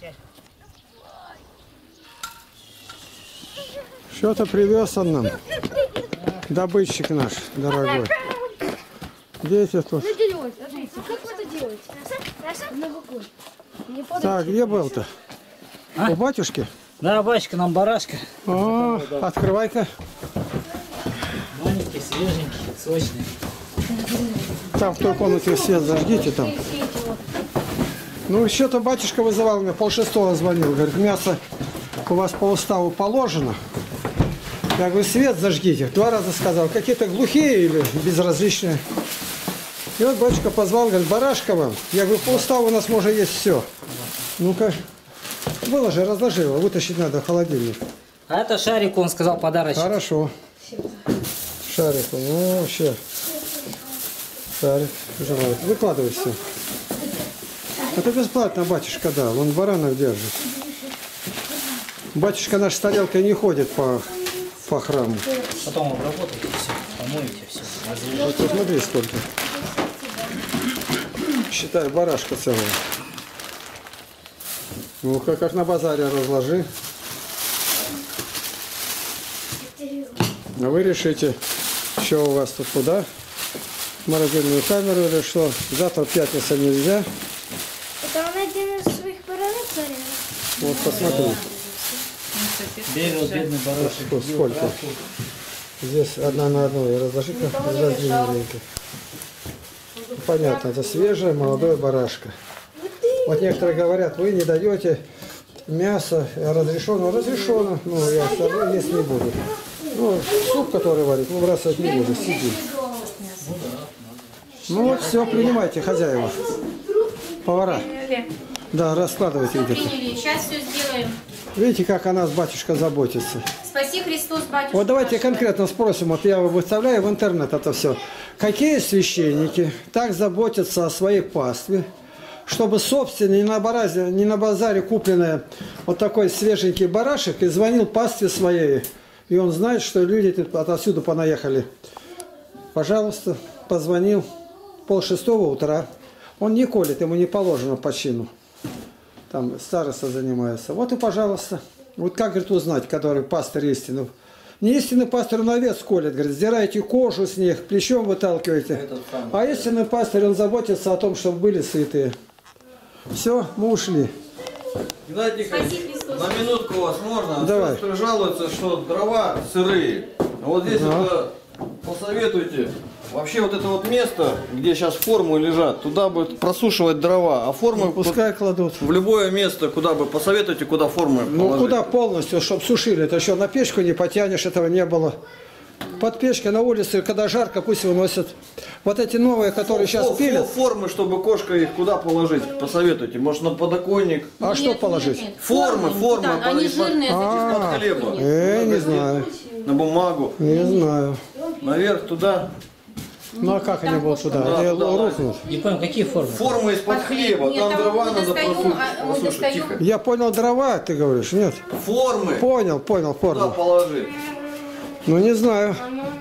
Что-то привез он нам. Добытчик наш, дорогой. Дети тут. Как вы это делаете? Так, где был-то? А? У батюшки? Да, батюшка, нам барашка. О, открывай-ка. Маленький, свеженький, сочный. Там в той комнате свет зажгите там. Ну, что-то батюшка вызывал меня, 5:30 звонил. Говорит, мясо у вас по уставу положено. Я говорю, свет зажгите. 2 раза сказал, какие-то глухие или безразличные. И вот батюшка позвал, говорит, барашка вам. Я говорю, по уставу у нас может есть все. Ну-ка, выложи, разложи его, вытащить надо в холодильник. А это шарик, он сказал, подарочек. Хорошо. Шарик, ну вообще. Шарик, желает. Выкладывай все. Это бесплатно батюшка дал, он баранов держит. Батюшка наш с тарелкой не ходит по храму. Потом обработаете все, помоете все. Вот посмотри сколько. Считай, барашка целая. Ну-ка, как на базаре разложи. А вы решите, что у вас тут куда? В морозильную камеру или что? Завтра пятница нельзя. Это он один из своих баранов зарезал? Вот посмотри. Берет бедный барашек. Сколько? Здесь 1 на 1. И разложи-ка, разложи маленько. Понятно, это свежая, молодая барашка. Вот некоторые говорят, вы не даете мясо разрешено. Разрешено, но я все равно есть не буду. Ну, суп, который варит, выбрасывать не буду, сиди. Ну вот, все, принимайте, хозяева. Повара. Да, раскладывайте где-то. Сейчас все сделаем. Видите, как о нас батюшка заботится. Спаси Христос, батюшка. Вот давайте наш. конкретно спросим, вот я выставляю в интернет это все. Какие священники так заботятся о своей пастве, чтобы собственно не на базаре купленное вот такой свеженький барашек и звонил пастве своей. И он знает, что люди отсюда понаехали. Пожалуйста, позвонил 5:30 утра. Он не колет, ему не положено по чину. Там староста занимается. Вот и пожалуйста. Вот как, говорит, узнать, который пастырь истинный? Не истинный пастырь, он овец колет, говорит, сдираете кожу с них, плечом выталкиваете. А истинный пастырь, он заботится о том, чтобы были сытые. Все, мы ушли. Геннадий Николаевич, на минутку у вас можно? Давай. Сестры жалуются, что дрова сырые. Вот здесь вот, посоветуйте. Вообще вот это вот место, где сейчас формы лежат, туда бы просушивать дрова, а формы Ну, пускай кладут. в любое место, куда бы посоветуйте, куда формы Ну положить. куда полностью, чтобы сушили. Это еще на печку не потянешь, этого не было. Под печкой на улице, когда жарко, пусть выносят. Вот эти новые, которые сейчас пилят. Формы, чтобы кошка их куда положить, посоветуйте. Может, на подоконник. А что положить? Формы. Да, они жирные, Из-под хлеба. Не знаю. На бумагу. Не знаю. Наверх туда. Ну а как они будут туда? Да, Они туда рухнут. Не понял, какие формы? Формы из-под хлеба. Нет, Там там дрова мы надо достаем, мы просушить. достаем. Тихо. Я понял, дрова, ты говоришь, нет? Формы. Понял, Куда форму. положить? Ну не знаю.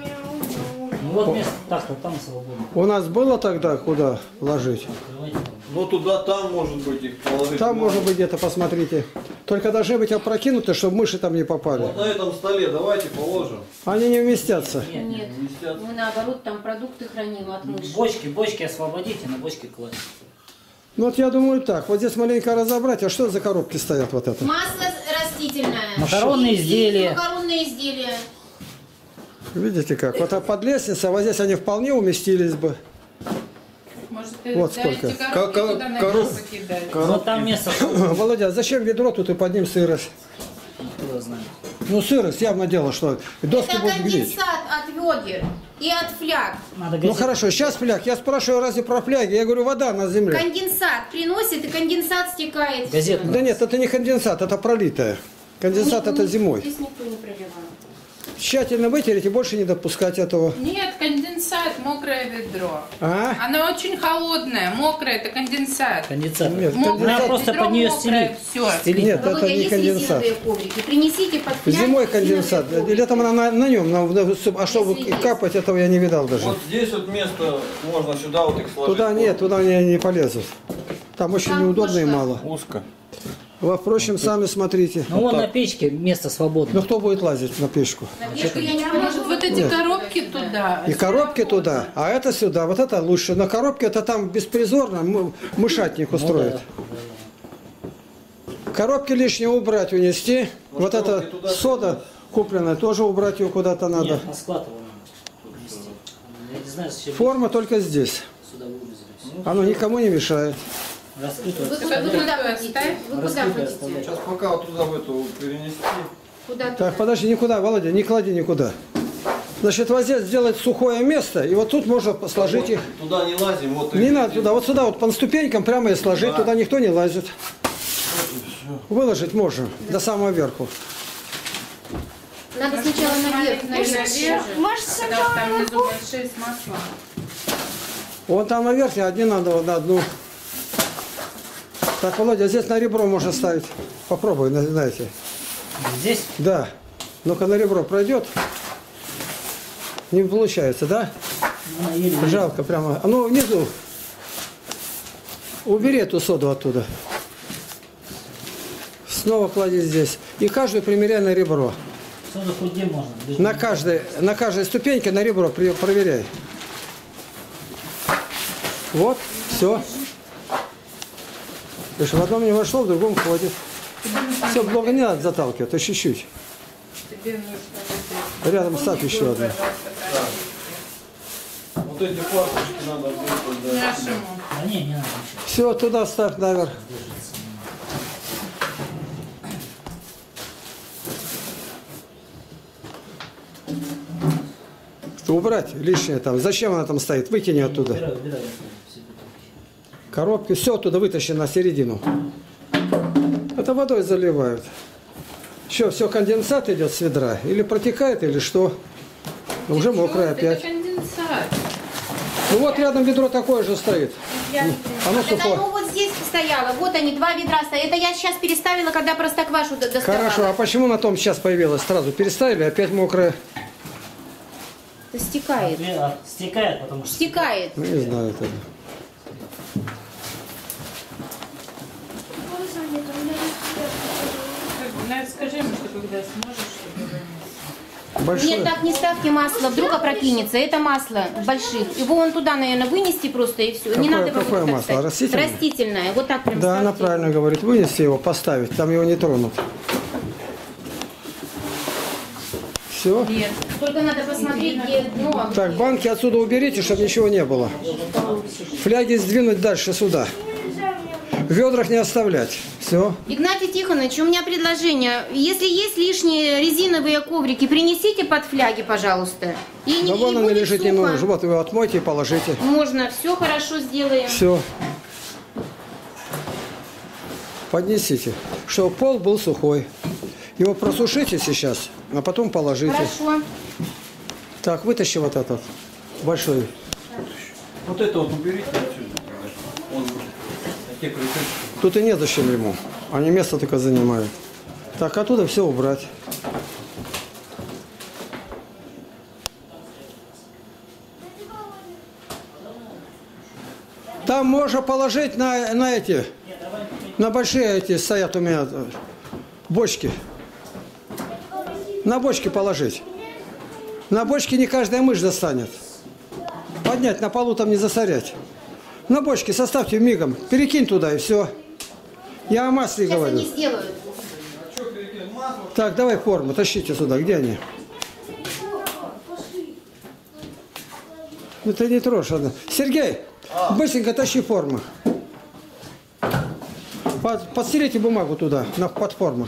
Ну вот место так-то там свободно. У нас было тогда куда ложить? Открывайте там. Ну туда, там может быть их положить. Там можно. может быть где-то, посмотрите. Только должны быть опрокинуты, чтобы мыши там не попали. Вот на этом столе давайте положим. Они не вместятся. Нет, мы наоборот там продукты храним от мыши. Бочки освободите, на бочки кладите. Ну вот я думаю так, вот здесь маленько разобрать, а что за коробки стоят вот это? Масло растительное. Макаронные изделия. Макаронные изделия. Видите как? Вот а под лестницей, а вот здесь они вполне уместились бы. Может, Вот сколько. коробки туда на мясо кидать? Вот там место. Володя, а зачем ведро тут и под ним сырость? Кто знает. Ну сырость явно дело, что доски Это будут гнить. конденсат от ведер и от фляг. Надо Ну газету. хорошо, сейчас фляг. Я спрашиваю, разве про фляги? Я говорю, вода на земле. Конденсат приносит, и конденсат стекает. Газету. Да нет, это не конденсат, это пролитое. Конденсат это зимой. Здесь никто не проливал. Тщательно вытереть и больше не допускать этого. Нет, конденсат, мокрое ведро. А? Оно очень холодное, мокрое, это конденсат. Конденсат. Нет, Мокрое Надо просто ведро, под нее мокрое, стелить. всё. Нет, Володя, это не есть конденсат. резиновые коврики. Принесите под фляг. Зимой резиновые конденсат. коврики. Летом она на нем. А чтобы Если есть. капать, этого я не видал даже. Вот здесь вот место, можно сюда вот их сложить. Туда нет, туда они не полезут. Там очень Там неудобно и кошка. мало. Узко. Во, впрочем, сами смотрите. Ну вон на печке место свободно. Ну кто будет лазить на печку? Может, вот эти коробки туда? И коробки туда, а это сюда. Вот это лучше. На коробке это там беспризорно мышатник устроит. Коробки лишние убрать, унести. Вот это сода купленная, тоже убрать ее куда-то надо. Нет, на склад его надо внести. Я не знаю, зачем Форма только здесь. сюда вывезли. Оно никому не мешает. Раскрыто. Вы куда хотите? Вы куда хотите? Сейчас пока вот туда в эту перенести. Куда Так, подожди, никуда, Володя, не клади никуда. Значит, вот здесь сделать сухое место, и вот тут можно сложить их. Туда не лазим, вот Не надо туда, вот сюда, вот по ступенькам прямо и сложить, туда никто не лазит. Выложить можно до самого верху. Надо сначала наверх, Может, наверх. может, Когда сначала там внизу наверху? большие с маслом. Вон там наверх, один надо вот на одну. Так, Володя, здесь на ребро можно ставить. Попробуй, знаете. Здесь? Да. Ну-ка на ребро пройдет. Не получается, да? Ну, еле- Жалко прямо. А ну внизу. Убери эту соду оттуда. Снова клади здесь. И каждую примеряй на ребро. Соду хоть где можно. На каждой ступеньке на ребро проверяй. Вот, все. Потому что в одном не вошло, в другом ходит. Все, много не надо заталкивать, а чуть-чуть. Тебе нужно Рядом ставь еще одну. Вот эти фарточки надо будет. Да. нашему. А не надо ничего. Все, туда ставь наверх. Убрать лишнее там. Зачем она там стоит? Выкини оттуда. Убирай все бутылки. Коробки, все оттуда вытащи на середину. Это водой заливают. Что, все, конденсат идет с ведра? Или протекает, или что? Уже мокрое опять. Это конденсат. Ну вот рядом ведро такое же стоит. Оно Это сухое. оно вот здесь стояло. Вот они, 2 ведра стоят. Это я сейчас переставила, когда простоквашу доставала. Хорошо, а почему на том сейчас появилось? Сразу переставили, опять мокрое. Это стекает. Стекает, потому что... Стекает. Ну, не знаю это. Скажи ему, что когда сможешь, чтобы... Большое. Нет, так не ставьте масло, вдруг опрокинется. Это масло больших. Его вон туда, наверное, вынести просто и все. Не Какое- надо его какое вот так масло? ставить. Растительное? Растительное. Вот так прям Да, она ставьте. правильно говорит. Вынеси его, поставить, там его не тронут. Все. Нет. Только надо посмотреть, где дно. Так, банки отсюда уберите, чтобы ничего не было. Фляги сдвинуть дальше сюда. В ведрах не оставлять. Все. Игнатий Тихонович, у меня предложение. Если есть лишние резиновые коврики, принесите под фляги, пожалуйста. И Да вон она будет лежит, не сухо. нужно. Вот его отмойте и положите. Можно, все хорошо сделаем. Все. Поднесите. Чтобы пол был сухой. Его просушите сейчас, а потом положите. Хорошо. Так, вытащи вот этот большой. Вот это вот уберите отсюда. Он, те крючочки. Тут и незачем ему. Они место только занимают. Так, оттуда все убрать. Там можно положить на эти, на большие эти стоят у меня бочки. На бочки положить. На бочке не каждая мышь достанет. Поднять, на полу там не засорять. На бочке составьте мигом. Перекинь туда и все. Я о масле Сейчас говорю. они сделают. Так, давай форму, тащите сюда. Где они? Ну ты не трожь. Ладно. Сергей, быстренько тащи форму. Подстелите бумагу туда, под форму.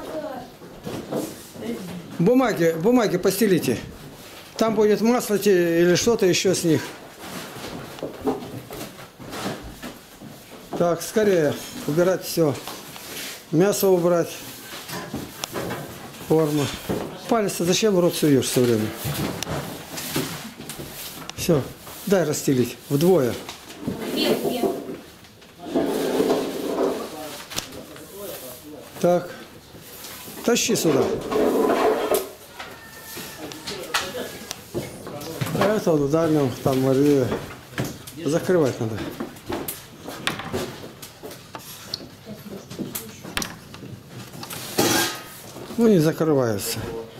Бумаги постелите. Там будет масло или что-то еще с них. Так, скорее убирать все. Мясо убрать. Форму. Палец зачем в рот суешь все время? Все. Дай расстелить. Вдвое. Так. Тащи сюда. А это в дальнем, там Мария. Закрывать надо. Ну, не закрываются.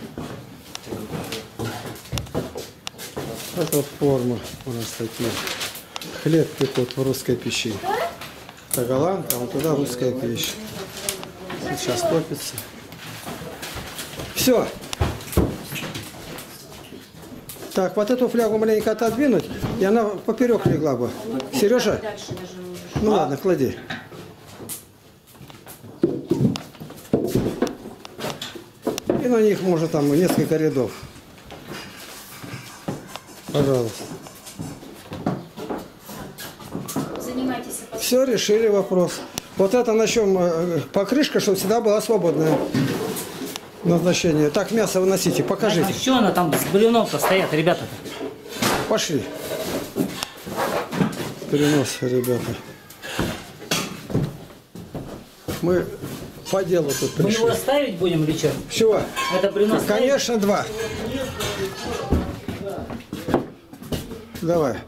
Это вот форма у нас такие. Хлеб пекут в русской печи. Это голландка, а вот туда русская печь. Сейчас топится. Все. Так, вот эту флягу маленько отодвинуть, и она поперек легла бы. Сережа? Ну ладно, клади. И на них можно там несколько рядов. Пожалуйста. Занимайтесь. Все, решили вопрос. Вот это на чем покрышка, чтобы всегда была свободная. Назначение. Так, мясо выносите, покажите. А что она там с блином-то стоят, ребята-то? Пошли. Перенос, ребята. Мы по делу тут Мы пришли. его оставить будем или что? Чего? Это блин оставить? Конечно, 2. Давай.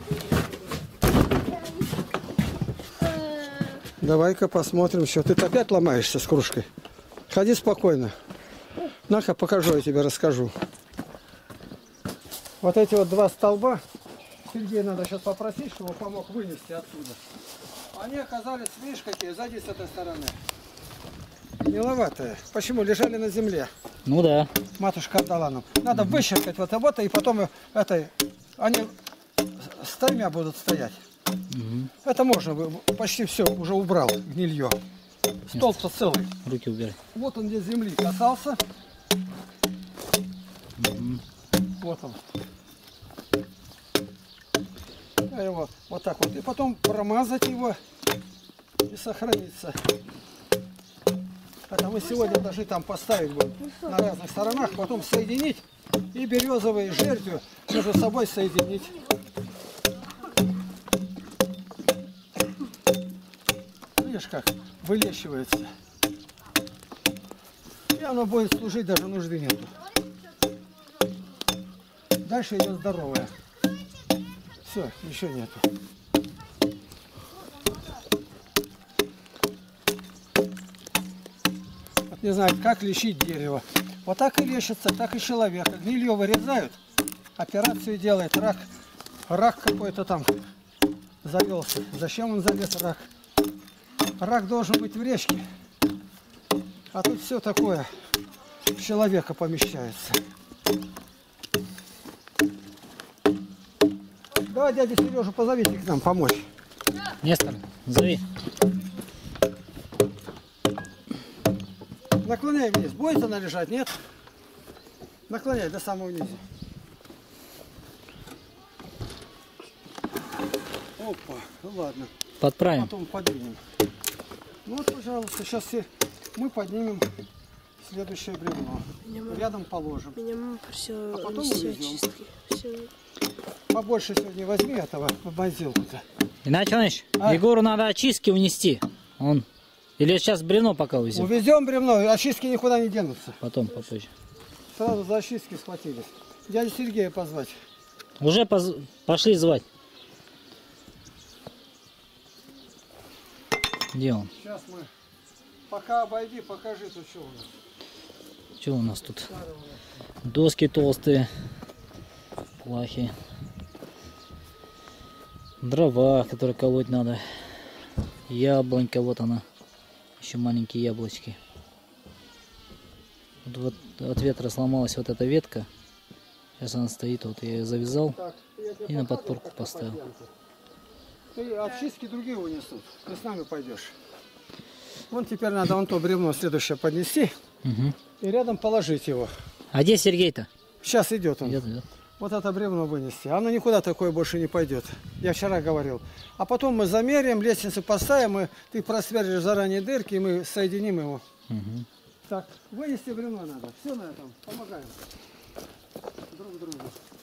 Давай-ка посмотрим еще. Ты опять ломаешься с кружкой. Ходи спокойно. На-ка покажу, я тебе расскажу. Вот эти вот 2 столба. Сергея надо сейчас попросить, чтобы он помог вынести оттуда. Они оказались, видишь, какие, сзади с этой стороны. Миловатые. Почему? Лежали на земле. Ну да. Матушка отдала нам. Надо выщеркать вот это, и потом они с 3 будут стоять. Это можно, почти все уже убрал, гнилье. Столб-то целый. Руки убирай. Вот он где земли касался. Вот он. А его вот так вот. И потом промазать его и сохраниться. Это мы сегодня должны там поставить будем на разных сторонах, потом соединить и березовые жердью между собой соединить. Видишь, как вылещивается. И оно будет служить, даже нужды нету. Дальше идет здоровое. Все, еще нету. Вот не знаю, как лечить дерево. Вот так и лечится, так и человека. Гнилье вырезают, операцию делает, рак какой-то там завелся. Зачем он залез, рак? Рак должен быть в речке. А тут все такое в человека помещается. Давай дядя Сережу позовите к нам помочь. Нестор, зови. Наклоняй вниз. Будет она лежать? Нет? Наклоняй до самого низа. Опа, ну ладно. Подправим. Потом поднимем. Ну вот, пожалуйста, сейчас мы поднимем следующее бревно. Рядом положим. Меня мама просила А потом унести увезем. очистки. Всё. Побольше сегодня возьми этого мазилку-то. Игнатий Иванович, А? Егору надо очистки унести. Он... Или сейчас бревно пока увезем? Увезем бревно, очистки никуда не денутся. Потом, попозже. Сразу за очистки схватились. Дядю Сергея позвать. Уже пошли звать. Где он? Сейчас мы. Пока обойди, покажи, тут что у нас. Что у нас тут? Доски толстые. Плахи. Дрова, которые колоть надо. Яблонька, вот она. Еще маленькие яблочки. Вот от ветра сломалась вот эта ветка. Сейчас она стоит, вот я ее завязал Так, я тебе и на покажу, подпорку как поставил. подъемки. Ты очистки другие унесут. Ты с нами пойдешь. Вон теперь надо вон то бревно следующее поднести Угу. и рядом положить его. А где Сергей-то? Сейчас идет он. Идет, идет. Вот это бревно вынести. Оно никуда такое больше не пойдет. Я вчера говорил. А потом мы замеряем, лестницу поставим, и ты просверлишь заранее дырки, и мы соединим его. Угу. Так, вынести бревно надо. Все на этом. Помогаем друг другу.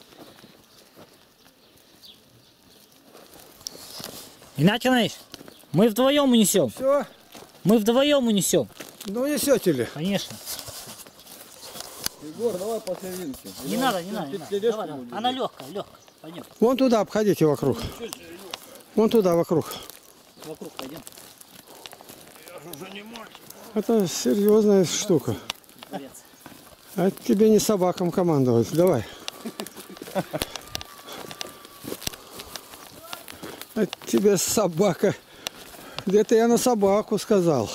Игнатий Иванович, мы вдвоем унесем. Все? Мы вдвоем унесем. Ну несете ли? Конечно. Егор, давай по серединке. Не надо, не надо. Давай, давай. Она легкая, легкая. Пойдем. Вон туда обходите вокруг. Вон туда вокруг. Вокруг пойдем. Это серьезная штука. А тебе не собакам командовать. Давай. А тебе собака. Где-то я на собаку сказал.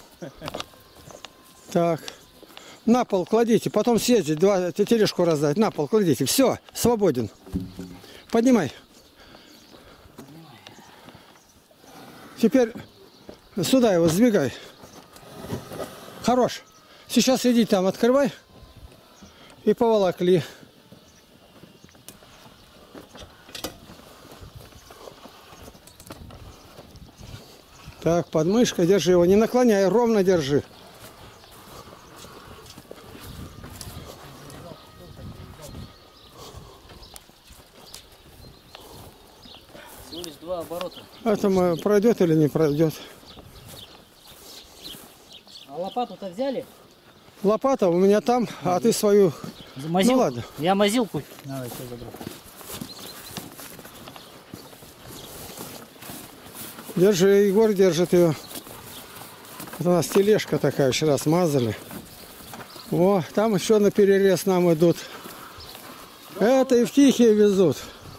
Так. На пол кладите, потом съездить, тележку раздать. На пол кладите. Все, свободен. Поднимай. Теперь сюда его сдвигай. Хорош. Сейчас иди там, открывай. И поволокли. Так, подмышкой держи его. Не наклоняй, ровно держи. Всего лишь 2 оборота. Это пройдет или не пройдет? А лопату-то взяли? Лопата у меня там, а ты свою... Мазилку? Ну ладно. Я мазилку надо все забрать. Держи, Егор держит ее. Это у нас тележка такая, вчера смазали. О, там еще на перерез нам идут. Это и в Тихие везут.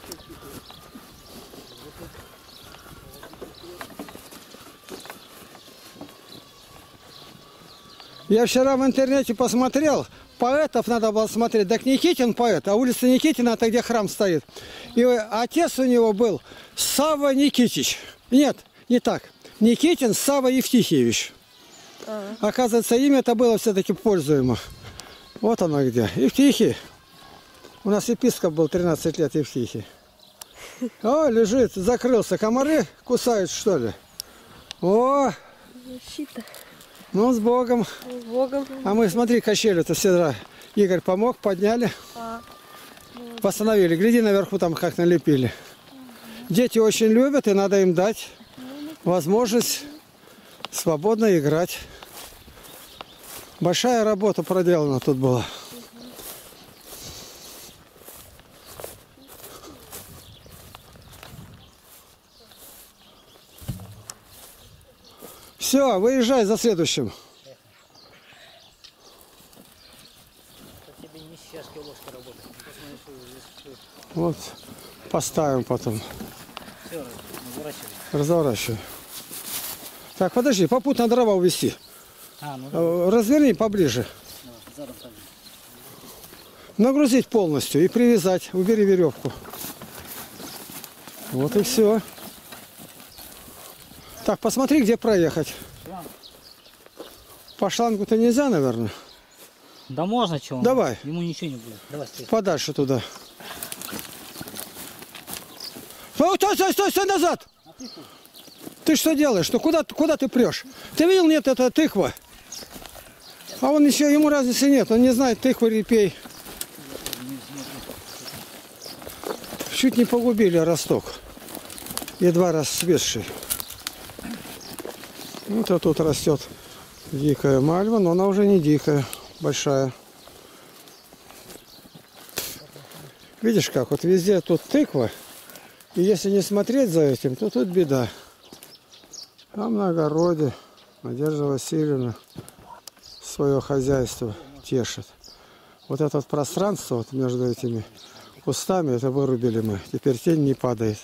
Я вчера в интернете посмотрел, поэтов надо было смотреть. Так Никитин поэт, а улица Никитина, это где храм стоит. И отец у него был Савва Никитич. Нет, не так. Никитин Савва Евтихиевич. Оказывается, имя это было все-таки пользуемо. Вот оно где. Евтихий. У нас епископ был 13 лет Евтихий. О, лежит, закрылся. Комары кусают, что ли? О! Защита. Ну, с Богом. С Богом. А мы, смотри, качели-то все. Игорь помог, подняли. Восстановили. Гляди, наверху там как налепили. Дети очень любят, и надо им дать возможность свободно играть. Большая работа проделана тут была. Все, выезжай за следующим. Тебе не с чашкой ложкой работать. Вот, поставим потом. Все, разворачивай. Разворачивай. Так, подожди, попутно дрова увезти. Ну да. Разверни поближе. Задом так же. Нагрузить полностью и привязать. Убери веревку. Вот и все. Так, посмотри, где проехать. Шланг. По шлангу-то нельзя, наверное. Да можно, чего? Давай. Ему ничего не будет. Давай, стой. Подальше туда. Стой, стой, стой назад! Ты что делаешь? Ну куда ты прешь? Ты видел, нет, это тыква. А он еще, ему разницы нет. Он не знает тыкву, репей. Чуть не погубили росток. Едва расцветший. Вот а тут растет дикая мальва, но она уже не дикая, большая. Видишь как, вот везде тут тыква. И если не смотреть за этим, то тут беда. Там на огороде Надежда Васильевна свое хозяйство тешит. Вот это вот пространство вот между этими кустами, это вырубили мы. Теперь тень не падает.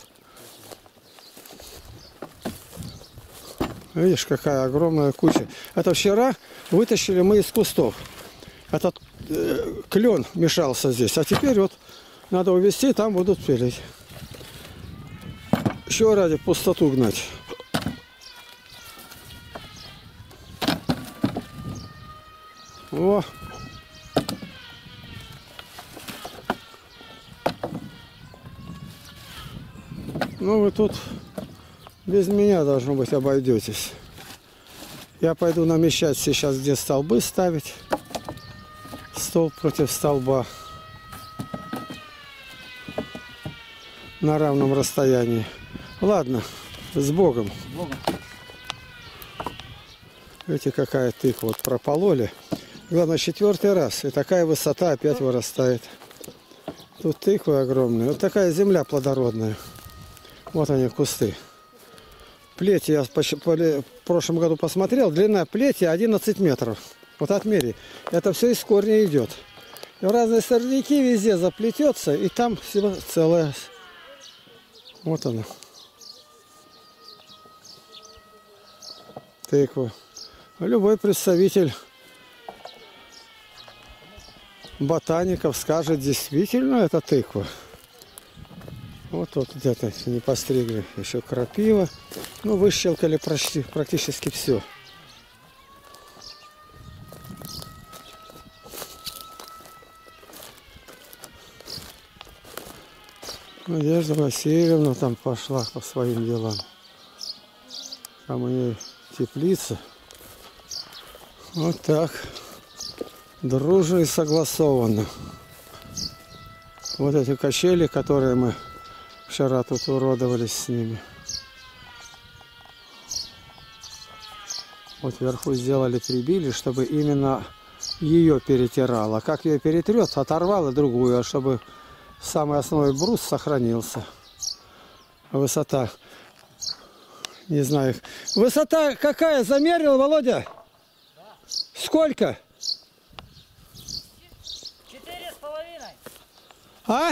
Видишь, какая огромная куча. Это вчера вытащили мы из кустов. Этот клен мешался здесь. А теперь вот надо увезти, там будут пилить. Еще ради пустоту гнать. О! Ну вы тут без меня, должно быть, обойдетесь. Я пойду намечать сейчас, где столбы ставить. Столб против столба. На равном расстоянии. Ладно, с Богом. С Богом. Видите, какая тыква. Вот пропололи. Главное, 4-й раз. И такая высота опять вырастает. Тут тыквы огромные. Вот такая земля плодородная. Вот они, кусты. Плети я в прошлом году посмотрел. Длина плети 11 метров. Вот отмери. Это все из корня идет. И в разные сорняки везде заплетется, и там все целое. Вот оно. Тыква. Любой представитель ботаников скажет, действительно это тыква. Вот тут где-то не постригли еще крапива. Ну, выщелкали практически все. Надежда Васильевна там пошла по своим делам. Там у нее теплица. Вот так. Дружно и согласованно. Вот эти качели, которые мы вчера тут уродовались с ними. Вот вверху сделали, прибили, чтобы именно ее перетирало. Как ее перетрет, оторвало другую, а чтобы самый основной брус сохранился. Высота, не знаю. Высота какая? Замерил, Володя? Да. Сколько? 4,5. А?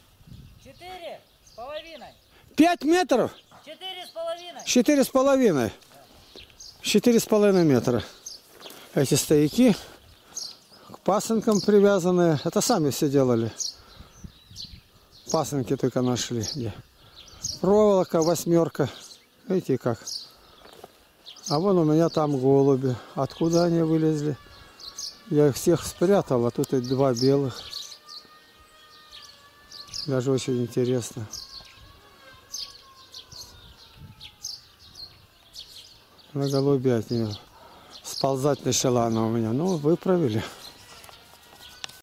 4,5. 5 метров? 4,5. 4,5. 4,5 метра. Эти стояки к пасынкам привязанные. Это сами все делали. Пасынки только нашли. Где? Проволока, 8. Видите как? А вон у меня там голуби. Откуда они вылезли? Я их всех спрятал, а тут и 2 белых. Даже очень интересно. На голубя от нее сползать начала она у меня. Ну, выправили.